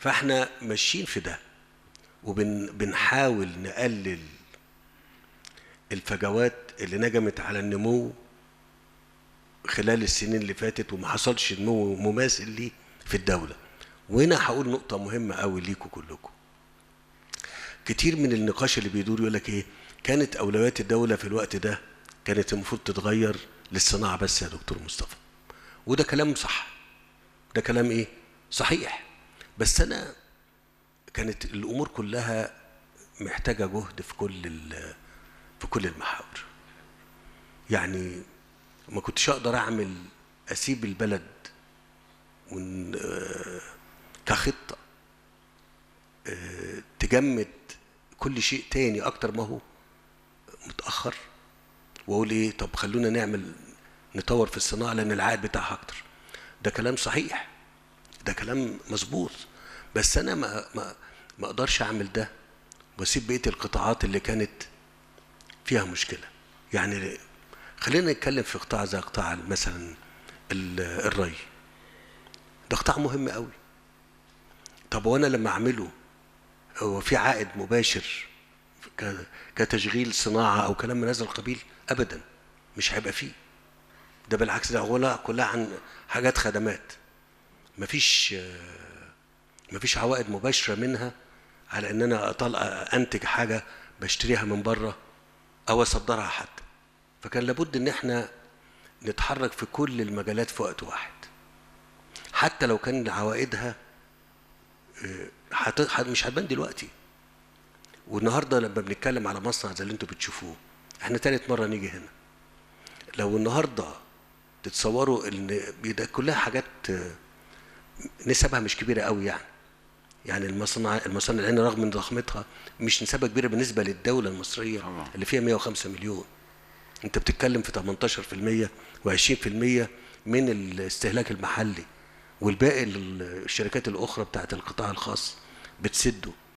فاحنا ماشيين في ده، وبنحاول نقلل الفجوات اللي نجمت على النمو خلال السنين اللي فاتت، وما حصلش نمو مماثل ليه في الدولة. وهنا هقول نقطة مهمة قوي ليكم كلكم. كتير من النقاش اللي بيدور يقول لك ايه، كانت أولويات الدولة في الوقت ده كانت المفروض تتغير للصناعة بس يا دكتور مصطفى. وده كلام صح، ده كلام ايه صحيح. بس انا كانت الامور كلها محتاجة جهد في كل المحاور. يعني ما كنتش اقدر اسيب البلد كخطة تجمد كل شيء تاني اكتر ما هو متأخر، واقول ايه طب خلونا نطور في الصناعة لان العائد بتاعها اكتر. ده كلام صحيح، ده كلام مظبوط. بس انا ما اقدرش اعمل ده واسيب بقية القطاعات اللي كانت فيها مشكلة. يعني خلينا نتكلم في قطاع زي قطاع مثلا الري، ده قطاع مهم قوي. طب وانا لما اعمله هو في عائد مباشر كتشغيل صناعة او كلام من هذا القبيل؟ ابدا، مش هيبقى فيه. ده بالعكس، ده كلها عن حاجات خدمات، مفيش عوائد مباشرة منها على ان انا انتج حاجة بشتريها من بره او اصدرها حتى. فكان لابد ان احنا نتحرك في كل المجالات في وقت واحد، حتى لو كان عوائدها مش هتبان دلوقتي. والنهارده لما بنتكلم على مصنع زي اللي انتوا بتشوفوه، احنا تالت مرة نيجي هنا. لو النهارده تتصوروا ان ده كلها حاجات نسبها مش كبيرة قوي، يعني المصانع هنا رغم من ضخمتها مش نسبة كبيرة بالنسبة للدولة المصرية اللي فيها 105 مليون. انت بتتكلم في 18% و20% من الاستهلاك المحلي، والباقي الشركات الاخرى بتاعت القطاع الخاص بتسده.